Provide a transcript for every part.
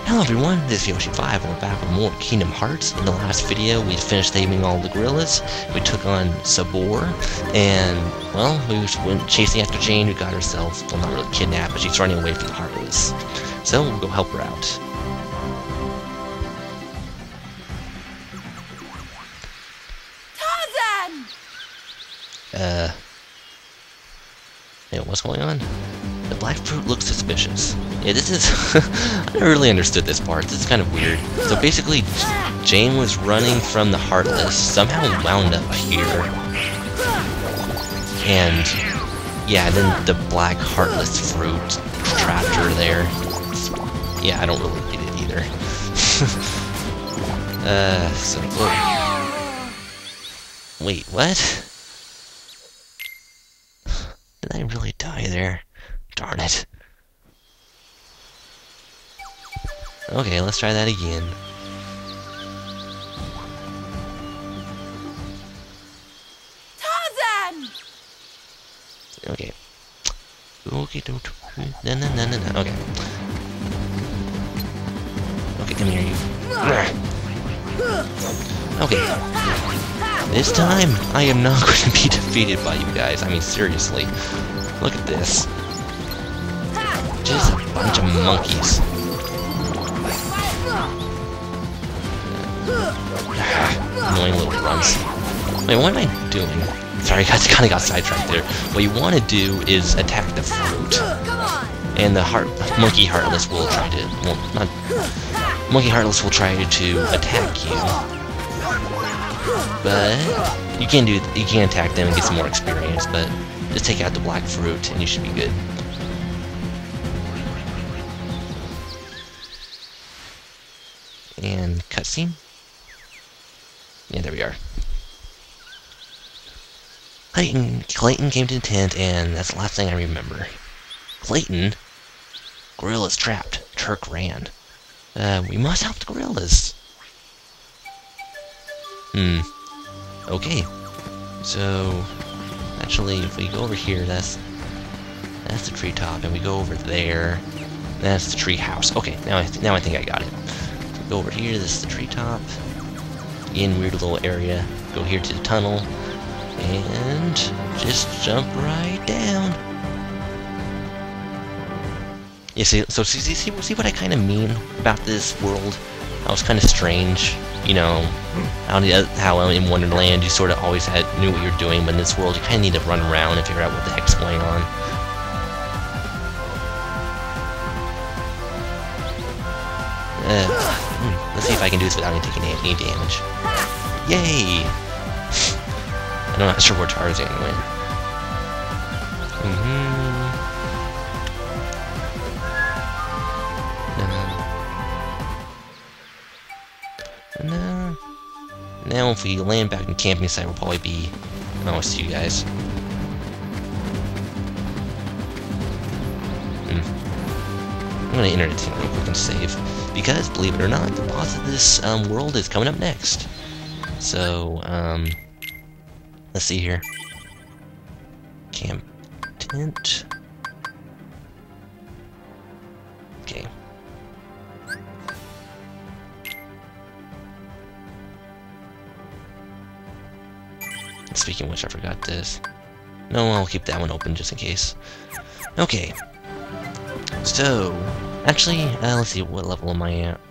Hello everyone, this is Yoshi5, and we're back with more Kingdom Hearts. In the last video, we finished taming all the gorillas, we took on Sabor, and, well, we went chasing after Jane, who got herself, well, not really kidnapped, but she's running away from the Heartless. So, we'll go help her out. Tarzan! Hey, what's going on? The black fruit looks suspicious. Yeah, this is... I never really understood this part. This is kind of weird. So basically, Jane was running from the Heartless, somehow wound up here. And, yeah, then the black Heartless fruit trapped her there. Yeah, I don't really get it either. So... Whoa. Wait, what? Did I really die there? Darn it. Okay, let's try that again. Tarzan! Okay. Okay, don't. No. Okay. Okay, come here, you. Okay. This time, I am not going to be defeated by you guys. I mean, seriously. Look at this. Just a bunch of monkeys. Annoying little grunts. Wait, what am I doing? Sorry, I kind of got sidetracked there. What you want to do is attack the fruit. And the Monkey Heartless will try to... Well, not... Monkey Heartless will try to attack you. But... You can attack them and get some more experience, but... Just take out the black fruit and you should be good. And cutscene? Yeah, there we are. Clayton came to the tent, and that's the last thing I remember. Clayton? Gorillas trapped. Turk ran. We must help the gorillas. Okay. So, actually, if we go over here, that's the treetop, and we go over there, that's the tree house. Okay, now I think I got it. Go over here, this is the treetop. In weird little area. Go here to the tunnel. And just jump right down. Yeah, see what I kind of mean about this world? How it's kind of strange. You know, how in Wonderland you sort of always knew what you're doing, but in this world you kind of need to run around and figure out what the heck's going on. Let's see if I can do this without taking any damage. Yay! I'm not sure where Tarzan went. No. Now if we land back in the camping site, we'll probably be... I'll see you guys. I'm gonna enter the team real quick and save. Because, believe it or not, the boss of this world is coming up next. So, let's see here. Camp tent. Okay. Speaking of which, I forgot this. No, I'll keep that one open just in case. Okay. So, actually, let's see, what level am I at?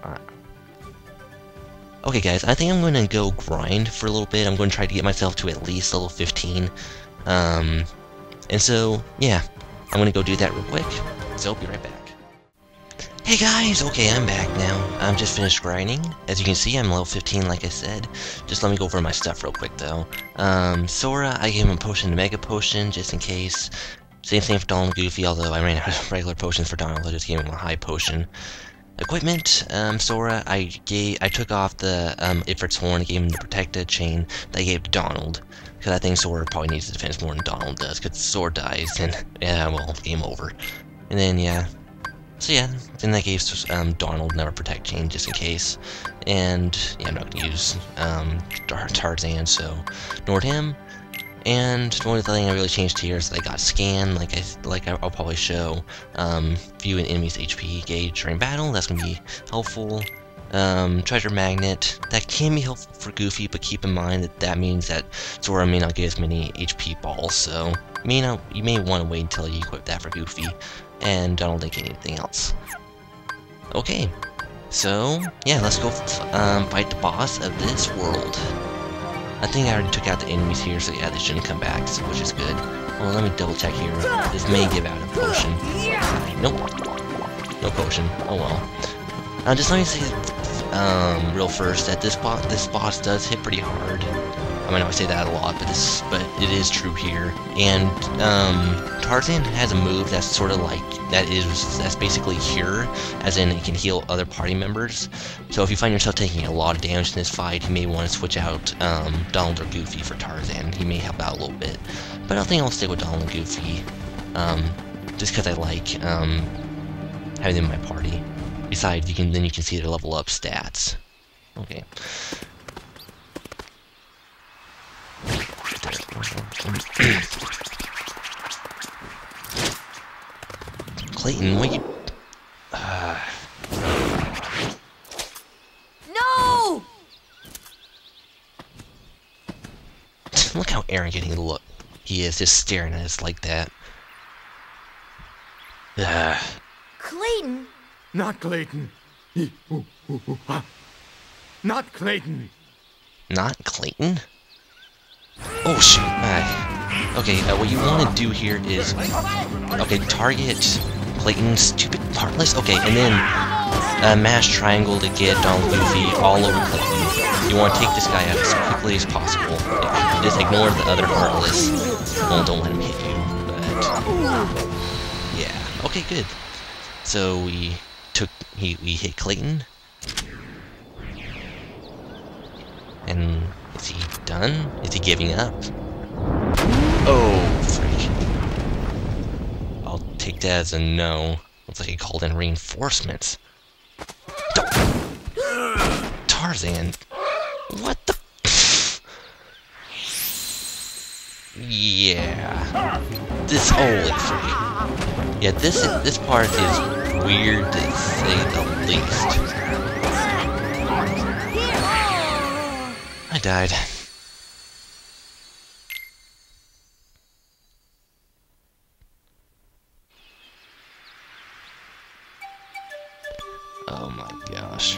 Okay guys, I think I'm going to go grind for a little bit. I'm going to try to get myself to at least level 15. And so, yeah, I'm going to go do that real quick. So, I'll be right back. Hey guys, okay, I'm back now. I'm just finished grinding. As you can see, I'm level 15 like I said. Just let me go over my stuff real quick though. Sora, I gave him a potion to Mega Potion, just in case. Same thing for Donald and Goofy, although I ran out of regular potions for Donald, I just gave him a high potion. Equipment, Sora, I took off the Ifrit's horn and gave him the protected chain that I gave to Donald. Because I think Sora probably needs defense more than Donald does, because Sora dies, and yeah, well, game over. And then, yeah. So yeah, then I gave Donald another protect chain just in case. And yeah, I'm not going to use Tarzan, so ignored him. And the only thing I really changed here is that I got scan, I'll probably show. View an enemy's HP gauge during battle. That's gonna be helpful. Treasure magnet, that can be helpful for Goofy, but keep in mind that that means that Sora may not get as many HP balls, so you may want to wait until you equip that for Goofy, and I don't think anything else. Okay, so yeah, let's go fight the boss of this world. I think I already took out the enemies here, so yeah, they shouldn't come back, which is good. Well, let me double check here. This may give out a potion. Nope, no potion. Oh well. Just let me say real first that this boss does hit pretty hard. I mean, I say that a lot, but it is true here. And Tarzan has a move that's sort of like that's basically cure, as in it can heal other party members. So if you find yourself taking a lot of damage in this fight, you may want to switch out Donald or Goofy for Tarzan. He may help out a little bit, but I think I'll stay with Donald and Goofy, just because I like having them in my party. Besides, then you can see their level up stats. Okay. Clayton, what you... No! Look how arrogant he is, just staring at us like that. Clayton? Not Clayton. Not Clayton. Not Clayton? Oh shoot. Okay, what you want to do here is... Okay, target Clayton's stupid Heartless. Okay, and then mash triangle to get Donald Goofy all over Clayton. You want to take this guy out as quickly as possible. Just ignore the other Heartless. Well, don't let him hit you, but... Yeah, okay, good. So we hit Clayton. And is he done? Is he giving up? Oh, freak. I'll take that as a no. Looks like he called in reinforcements. Tarzan. What the? Yeah. This holy freak. Yeah, this part is weird to say the least. I died. Oh my gosh.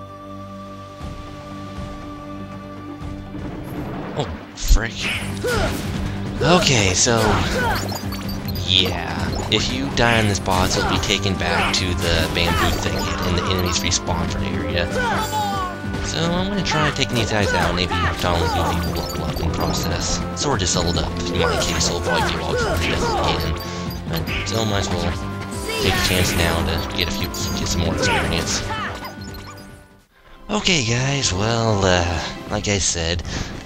Oh, frick. Okay, so... Yeah. If you die on this boss, you'll be taken back to the bamboo thicket and the enemies respawn for the area. So I'm gonna try taking these guys out. Maybe Donald and Goofy will level up in the process. Sword just leveled up in my case, so I'll probably be logged for death again. But still might as well take a chance now to get some more experience. Okay guys, well, like I said,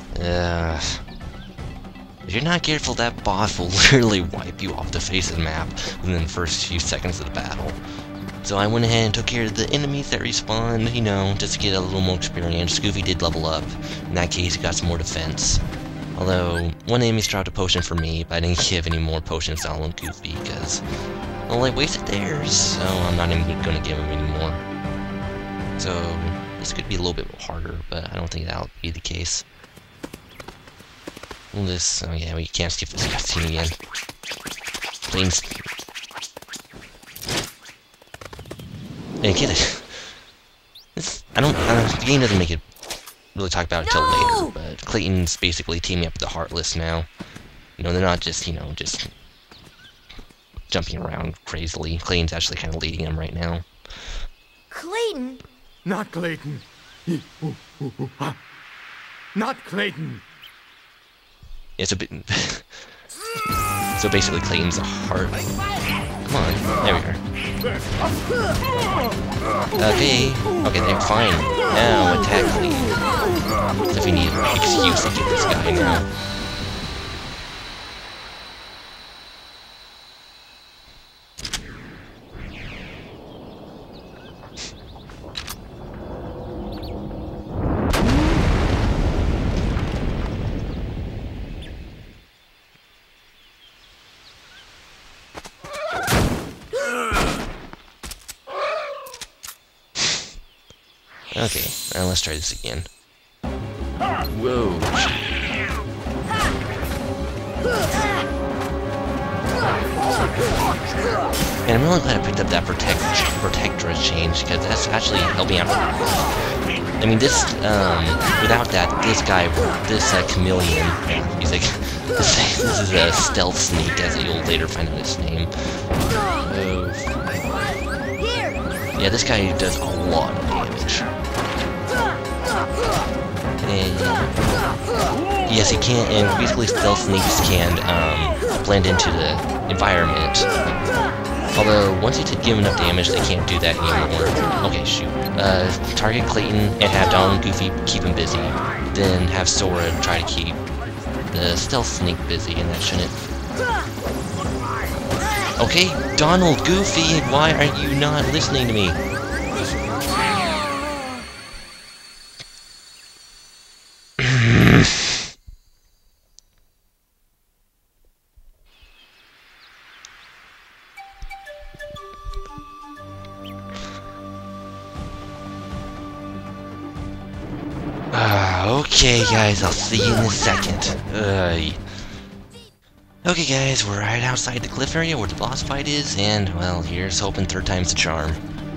if you're not careful, that boss will literally wipe you off the face of the map within the first few seconds of the battle. So I went ahead and took care of the enemies that respawned, you know, just to get a little more experience. Goofy did level up. In that case, he got some more defense. Although, one enemy dropped a potion for me, but I didn't give any more potions to Donald and Goofy, because, well, I wasted theirs, so I'm not even going to give them any more. So, this could be a little bit harder, but I don't think that'll be the case. Oh yeah, we can't skip this cutscene again. Please. And get it. The game doesn't make it really talk about it until later, but Clayton's basically teaming up with the Heartless now. You know, they're not just, you know, just jumping around crazily. Clayton's actually kind of leading them right now. Clayton? Not Clayton. Not Clayton. It's a bit... So basically Clayton's a heart. Come on, there we are. Okay, they're fine. Now attack Clayton. So if we need an excuse to get this guy now. Okay, now let's try this again. Whoa. And I'm really glad I picked up that protectorate change, because that's actually helping out. I mean, this, without that, this guy, this chameleon, he's like, this is a stealth sneak, as you'll later find out his name. Yeah, this guy does a lot of damage. And yes, he can, and basically stealth sneaks can blend into the environment. Although, once you give enough damage, they can't do that anymore. Okay, shoot. Target Clayton and have Donald and Goofy keep him busy. Then have Sora try to keep the stealth sneak busy, and that shouldn't... Okay, Donald, Goofy, why are you not listening to me? Okay, guys, I'll see you in a second. Okay, guys, we're right outside the cliff area where the boss fight is, and, well, here's hoping third time's the charm.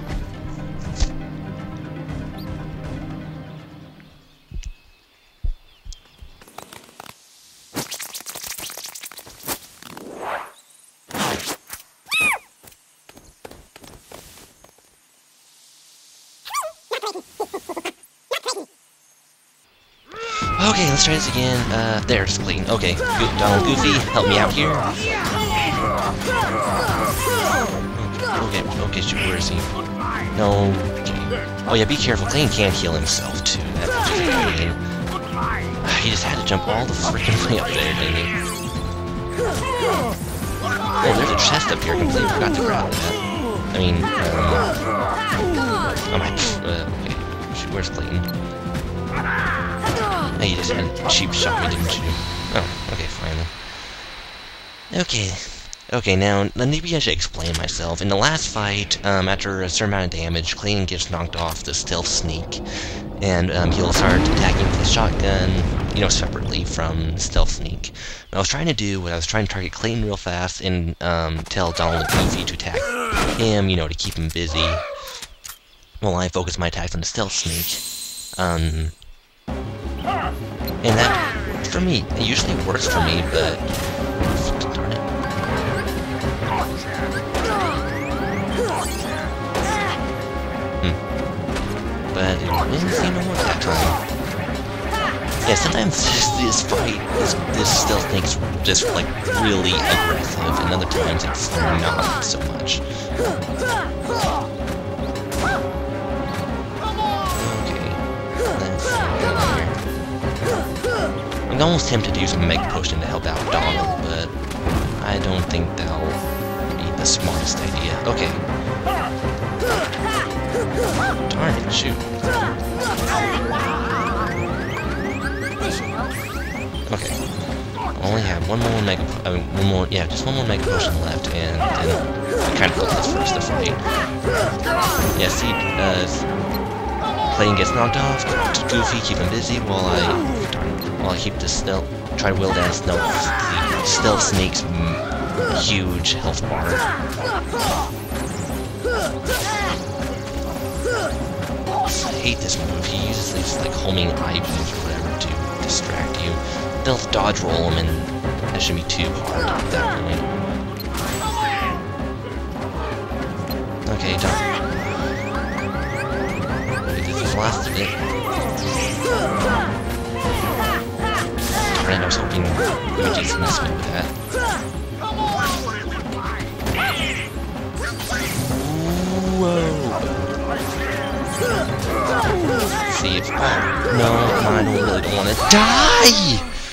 Okay, let's try this again. There's Clayton. Okay, Donald, Goofy, help me out here. Okay, shoot, where is he? No, okay. Oh yeah, be careful, Clayton can't heal himself too. That's just annoying. He just had to jump all the freaking way up there, didn't he? Oh, there's a chest up here, I completely forgot to grab that. I mean, okay, shoot, where's Clayton? Hey, you just had a cheap shot me, didn't you? Oh, okay, finally. Okay, now, maybe I should explain myself. In the last fight, after a certain amount of damage, Clayton gets knocked off the stealth sneak, and he'll start attacking with his shotgun, you know, separately from stealth sneak. What I was trying to do was I was trying to target Clayton real fast and tell Donald and Goofy to attack him, you know, to keep him busy, while I focus my attacks on the stealth sneak. And that, for me, it usually works for me, but... Darn it. But it didn't seem to work that time. Yeah, sometimes this fight, this stealth thing's just, like, really aggressive, and other times it's not so much. I'm almost tempted to use a Mega Potion to help out Donald, but I don't think that'll be the smartest idea. Okay. Darn it, shoot. Okay. I only have one more Mega just one more Mega Potion left, and then we kind of hopeless for us to fight. Yeah, see, Clayton gets knocked off, Goofy, keep him busy while I keep the stealth, try to will down the stealth snake's huge health bar. I hate this move. He uses these like homing eye beams or whatever to distract you. They'll dodge roll him, and that shouldn't be too hard at that point. Okay, done. This is the last of it. I was hoping we would just miss me with that. Whoa! See if... Oh, no, I really don't want to die!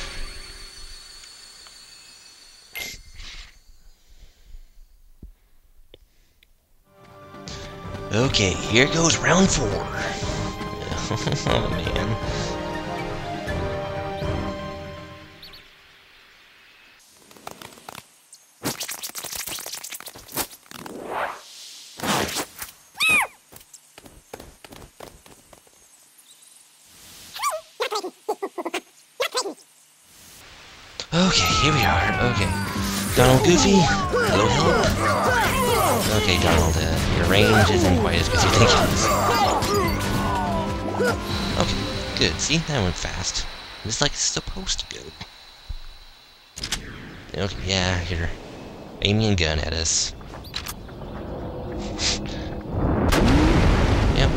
Okay, here goes round 4. Oh, man. Okay, here we are. Okay. Donald, Goofy, little help. Okay, Donald, your range isn't quite as good as you think it is. Okay, good. See, that went fast. Just like it's supposed to go. Okay, yeah, here. Aiming a gun at us. Yep.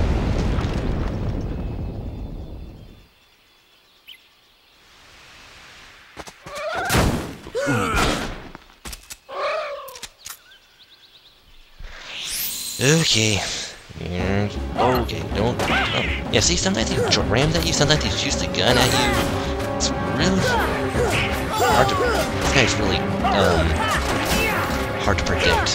Okay. Okay, don't... Oh. Yeah, see, sometimes he rams at you, sometimes he shoots the gun at you. It's really hard to... This guy's really, hard to predict.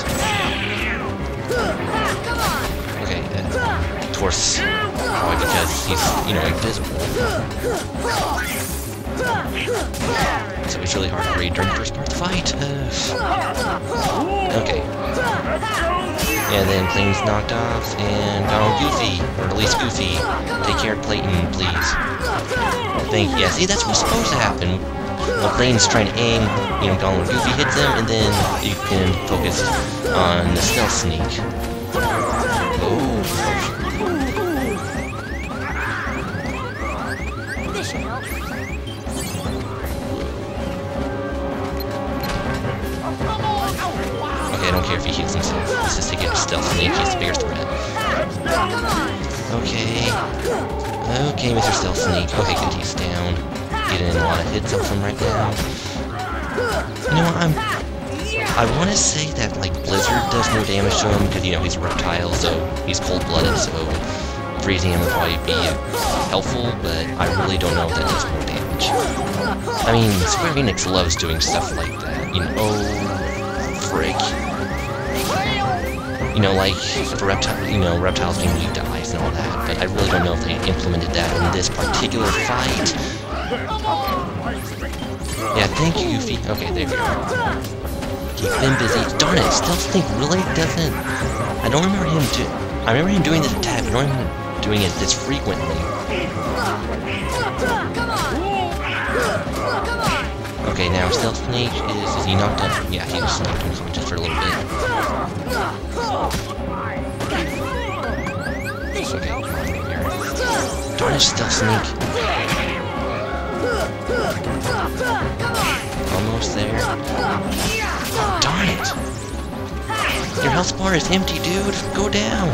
Okay, of course, probably because he's, you know, invisible. So it's really hard to read during the first part of the fight. Okay. And then Clayton's knocked off, and Donald Goofy, or at least Goofy, take care of Clayton, please. Yeah, see, that's what's supposed to happen. While Clayton's trying to aim, you know, Donald Goofy hits him, and then you can focus on the stealth sneak. Oh. This should help. Okay, I don't care if he heals himself. It's just to get stealth sneak, he's the bigger threat. Okay. Okay, Mr. Stealth Sneak. Okay, good, he's down. Getting a lot of hits off him right now. You know what, I want to say that, like, Blizzard does no damage to him, because, you know, he's a reptile, so he's cold-blooded, so freezing him would probably be helpful, but I really don't know if that does more damage. I mean, Square Enix loves doing stuff like that, you know, oh, frick. You know, like, if a reptile, you know, reptiles generally dies and all that, but I really don't know if they implemented that in this particular fight. Yeah, thank you, Goofy. Okay, there we go. Keep him busy. Darn it, Stealth Sneak really doesn't... I don't remember him I remember him doing this attack, but I don't remember him doing it this frequently. Okay, now Stealth Sneak is he knocked up? Yeah, he just knocked him just for a little bit. Okay, here. Darn it, Stealth Sneak. Almost there. Darn it! Your health bar is empty, dude! Go down!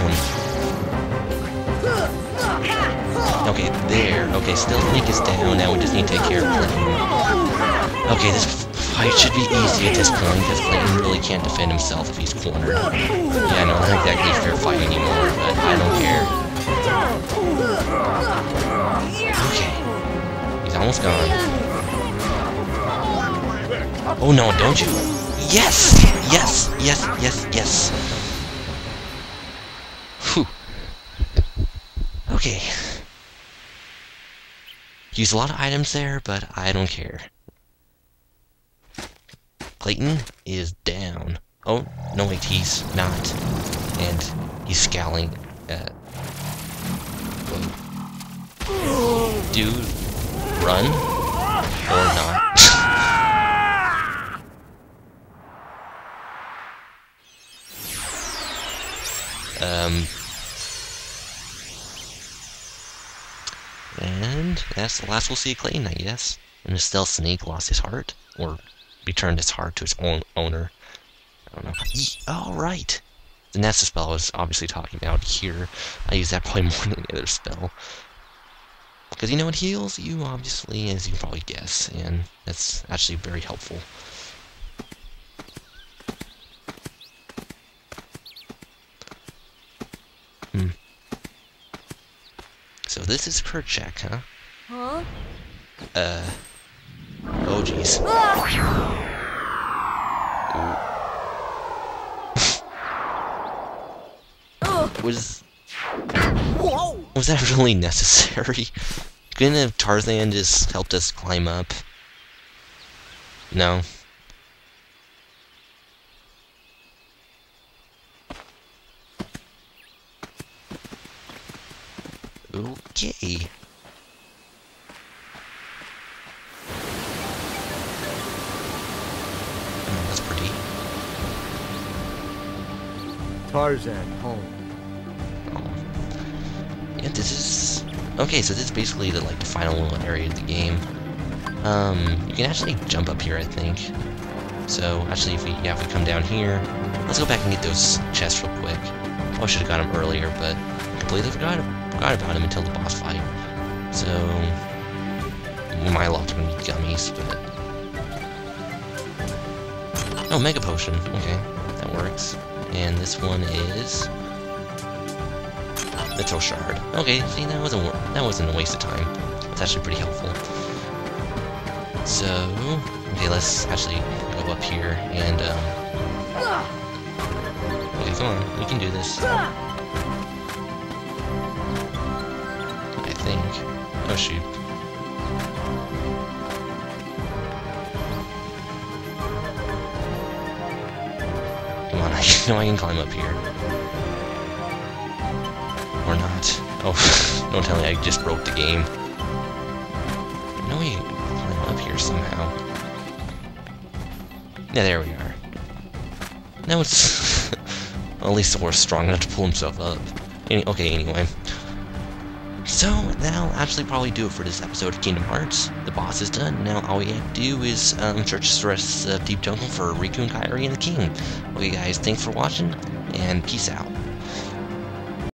Okay, there. Okay, Stealth Sneak is down. Now we just need to take care of Clayton. Okay, this fight should be easy at this point, because Clayton really can't defend himself if he's cornered. Yeah, I know, not exactly a fair fight anymore, but I don't care. Okay. He's almost gone. Oh no, don't you? Yes! Yes! Yes! Yes! Yes! Whew. Okay. Use a lot of items there, but I don't care. Clayton is down. Oh, no wait, he's not. And he's scowling at... Whoa. Dude, run? Or not? And that's the last we'll see of Clayton, I guess. And the Stealth Sneak lost his heart, or returned his heart to its own owner. I don't know. Alright! And that's the spell I was obviously talking about here. I use that probably more than any other spell. Because you know it heals you, obviously, as you can probably guess, and that's actually very helpful. So this is per check, huh? Huh? Oh jeez. Was that really necessary? Couldn't have Tarzan just helped us climb up? No. Okay. Tarzan home. Oh. Yeah, this is... Okay, so this is basically the, like, the final little area of the game. You can actually jump up here, I think. So, actually, if we come down here, let's go back and get those chests real quick. Probably should have got them earlier, but completely forgot about him until the boss fight. So, my luck to be gummies, but... Oh, Mega Potion. Okay, that works. And this one is... Mythril Shard. Okay, see, that wasn't a waste of time. It's actually pretty helpful. So, okay, let's actually go up here and, okay, come on, we can do this. I think. Oh, shoot. Come on, I know I can climb up here. Or not. Oh, don't tell me I just broke the game. No, we can climb up here somehow. Yeah, there we are. Now it's... well, at least the horse is strong enough to pull himself up. Okay, anyway. So, that'll actually probably do it for this episode of Kingdom Hearts. The boss is done. Now all we have to do is search the rest of Deep Jungle for Riku and Kairi and the King. Okay guys, thanks for watching, and peace out.